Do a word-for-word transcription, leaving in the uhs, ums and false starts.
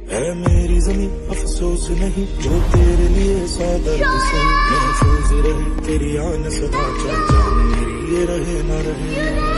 है मेरी ज़मीं अफसोस नहीं, जो तेरे लिए सौ दर्द से महफूज रहे, तेरी आन सदा चल जान मेरी ये रहे न रहे।